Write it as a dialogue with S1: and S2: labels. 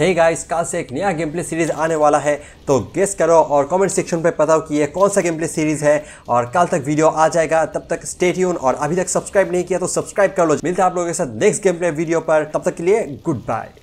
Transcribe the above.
S1: Hey guys, कल से एक नया गेम प्ले सीरीज आने वाला है, तो गेस करो और कमेंट सेक्शन पे बताओ कि ये कौन सा गेम प्ले सीरीज है। और कल तक वीडियो आ जाएगा, तब तक स्टे ट्यून। और अभी तक सब्सक्राइब नहीं किया तो सब्सक्राइब कर लो। मिलते हैं आप लोगों के साथ नेक्स्ट गेम प्ले वीडियो पर, तब तक के लिए गुड बाय।